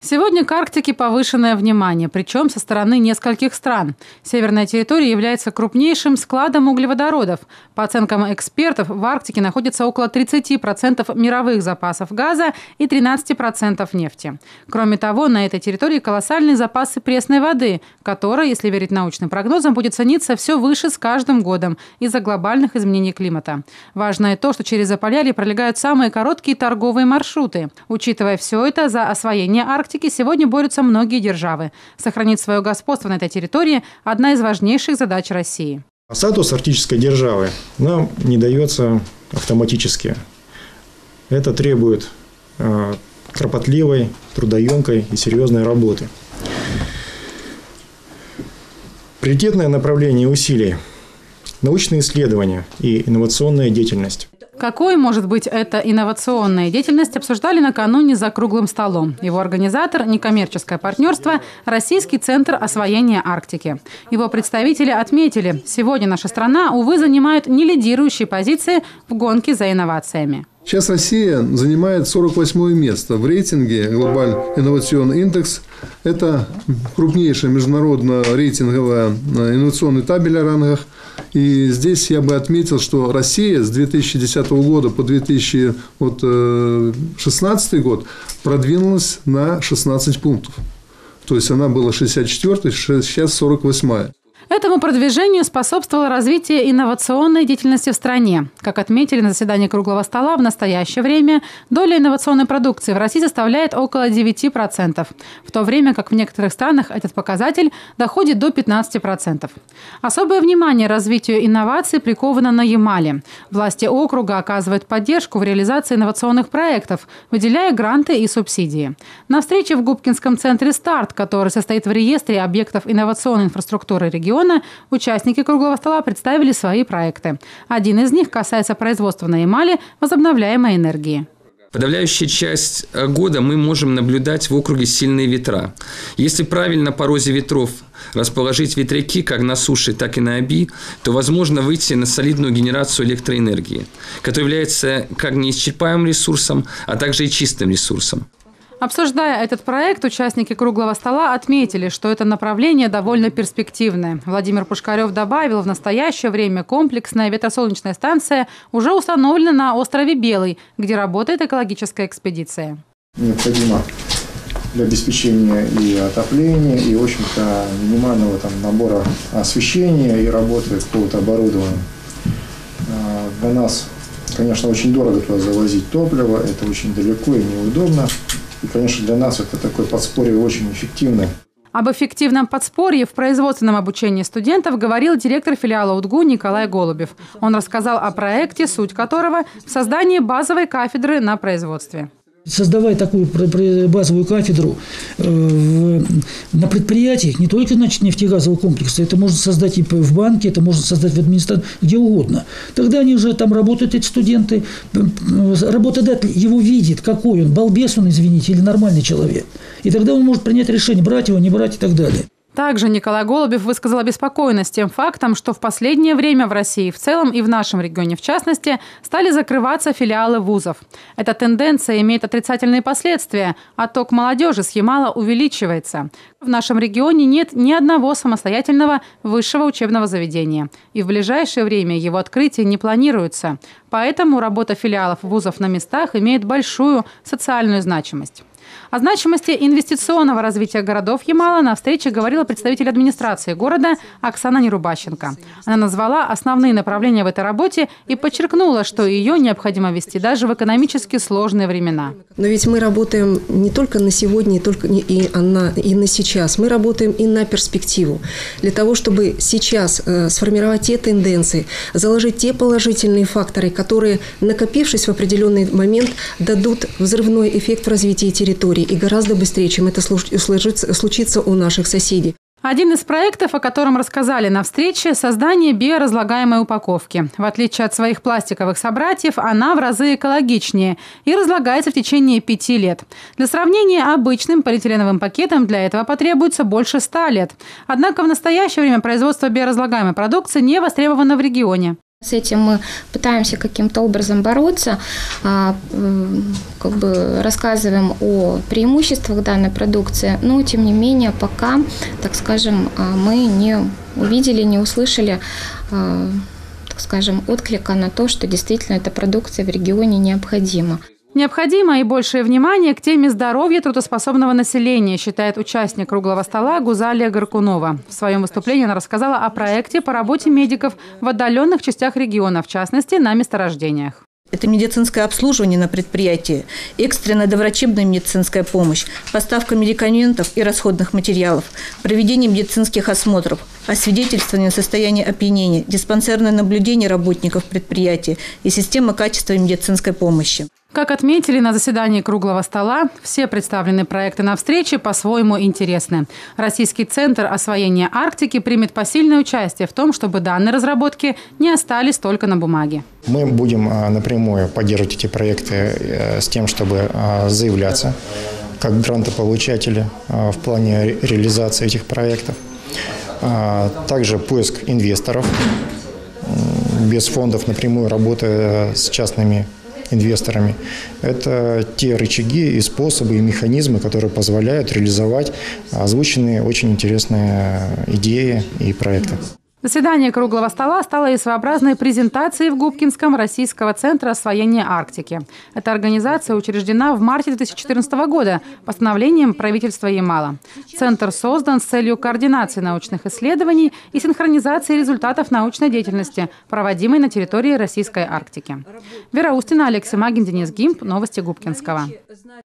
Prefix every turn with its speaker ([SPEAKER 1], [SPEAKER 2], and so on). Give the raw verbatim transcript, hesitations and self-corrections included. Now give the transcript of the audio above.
[SPEAKER 1] Сегодня к Арктике повышенное внимание, причем со стороны нескольких стран. Северная территория является крупнейшим складом углеводородов. По оценкам экспертов, в Арктике находится около тридцати процентов мировых запасов газа и тринадцати процентов нефти. Кроме того, на этой территории колоссальные запасы пресной воды, которая, если верить научным прогнозам, будет цениться все выше с каждым годом из-за глобальных изменений климата. Важно и то, что через Заполярье пролегают самые короткие торговые маршруты. Учитывая все это, за освоение Арктики сегодня борются многие державы. Сохранить свое господство на этой территории – одна из важнейших задач России.
[SPEAKER 2] Статус арктической державы нам не дается автоматически. Это требует э, кропотливой, трудоемкой и серьезной работы. Приоритетное направление усилий – научные исследования и инновационная деятельность.
[SPEAKER 1] Какой может быть эта инновационная деятельность, обсуждали накануне за круглым столом. Его организатор – некоммерческое партнерство «Российский центр освоения Арктики». Его представители отметили, сегодня наша страна, увы, занимает не лидирующие позиции в гонке за инновациями.
[SPEAKER 3] Сейчас Россия занимает сорок восьмое место в рейтинге «Глобальный инновационный индекс». Это крупнейшая международная рейтинговая инновационный табель о рангах. И здесь я бы отметил, что Россия с две тысячи десятого года по две тысячи шестнадцатый год продвинулась на шестнадцать пунктов. То есть она была шестьдесят четвёртой, сейчас сорок восьмая.
[SPEAKER 1] Этому продвижению способствовало развитие инновационной деятельности в стране. Как отметили на заседании круглого стола, в настоящее время доля инновационной продукции в России составляет около девяти процентов, в то время как в некоторых странах этот показатель доходит до пятнадцати процентов. Особое внимание развитию инноваций приковано на Ямале. Власти округа оказывают поддержку в реализации инновационных проектов, выделяя гранты и субсидии. На встрече в Губкинском центре «Старт», который состоит в реестре объектов инновационной инфраструктуры региона, участники круглого стола представили свои проекты. Один из них касается производства на Ямале возобновляемой энергии.
[SPEAKER 4] Подавляющая часть года мы можем наблюдать в округе сильные ветра. Если правильно по розе ветров расположить ветряки как на суше, так и на Оби, то возможно выйти на солидную генерацию электроэнергии, которая является как неисчерпаемым ресурсом, а также и чистым ресурсом.
[SPEAKER 1] Обсуждая этот проект, участники круглого стола отметили, что это направление довольно перспективное. Владимир Пушкарев добавил, в настоящее время комплексная ветросолнечная станция уже установлена на острове Белый, где работает экологическая экспедиция.
[SPEAKER 2] Необходимо для обеспечения и отопления, и, в общем-то, минимального там, набора освещения и работы какого-то оборудования. Для нас, конечно, очень дорого туда завозить топливо, это очень далеко и неудобно. И, конечно, для нас это такое подспорье очень эффективное.
[SPEAKER 1] Об эффективном подспорье в производственном обучении студентов говорил директор филиала УДГУ Николай Голубев. Он рассказал о проекте, суть которого в создании базовой кафедры на производстве.
[SPEAKER 5] Создавая такую базовую кафедру на предприятиях, не только значит, нефтегазового комплекса, это можно создать и в банке, это можно создать в администрации, где угодно. Тогда они уже там работают, эти студенты, работодатель его видит, какой он, балбес он, извините, или нормальный человек. И тогда он может принять решение, брать его, не брать и так далее.
[SPEAKER 1] Также Николай Голубев высказал обеспокоенность тем фактом, что в последнее время в России в целом и в нашем регионе в частности стали закрываться филиалы вузов. Эта тенденция имеет отрицательные последствия. Отток молодежи с Ямала увеличивается. В нашем регионе нет ни одного самостоятельного высшего учебного заведения. И в ближайшее время его открытие не планируется. Поэтому работа филиалов вузов на местах имеет большую социальную значимость. О значимости инвестиционного развития городов Ямала на встрече говорила представитель администрации города Оксана Нерубащенко. Она назвала основные направления в этой работе и подчеркнула, что ее необходимо вести даже в экономически сложные времена.
[SPEAKER 6] Но ведь мы работаем не только на сегодня, и, только, и, на, и на сейчас. Мы работаем и на перспективу. Для того, чтобы сейчас э, сформировать те тенденции, заложить те положительные факторы, которые, накопившись в определенный момент, дадут взрывной эффект в развитии территории. И гораздо быстрее, чем это случится у наших соседей.
[SPEAKER 1] Один из проектов, о котором рассказали на встрече – создание биоразлагаемой упаковки. В отличие от своих пластиковых собратьев, она в разы экологичнее и разлагается в течение пяти лет. Для сравнения, обычным полиэтиленовым пакетам для этого потребуется больше ста лет. Однако в настоящее время производство биоразлагаемой продукции не востребовано в регионе.
[SPEAKER 7] С этим мы пытаемся каким-то образом бороться, как бы рассказываем о преимуществах данной продукции, но тем не менее пока, так скажем, мы не увидели, не услышали, так скажем, отклика на то, что действительно эта продукция в регионе необходима.
[SPEAKER 1] Необходимо и большее внимание к теме здоровья трудоспособного населения, считает участник круглого стола Гузалия Горкунова. В своем выступлении она рассказала о проекте по работе медиков в отдаленных частях региона, в частности, на месторождениях.
[SPEAKER 8] Это медицинское обслуживание на предприятии, экстренная доврачебная медицинская помощь, поставка медикаментов и расходных материалов, проведение медицинских осмотров, освидетельствование состояния опьянения, диспансерное наблюдение работников предприятия и система качества медицинской помощи.
[SPEAKER 1] Как отметили на заседании круглого стола, все представленные проекты на встрече по-своему интересны. Российский центр освоения Арктики примет посильное участие в том, чтобы данные разработки не остались только на бумаге.
[SPEAKER 9] Мы будем напрямую поддерживать эти проекты с тем, чтобы заявляться как грантополучатели в плане реализации этих проектов. Также поиск инвесторов. Без фондов напрямую работая с частными инвесторами. Это те рычаги и способы, и механизмы, которые позволяют реализовать озвученные очень интересные идеи и проекты.
[SPEAKER 1] Заседание круглого стола стало и своеобразной презентацией в Губкинском Российского центра освоения Арктики. Эта организация учреждена в марте две тысячи четырнадцатого года постановлением правительства Ямала. Центр создан с целью координации научных исследований и синхронизации результатов научной деятельности, проводимой на территории Российской Арктики. Вера Устина, Алексей Магин, Денис Гимп. Новости Губкинского.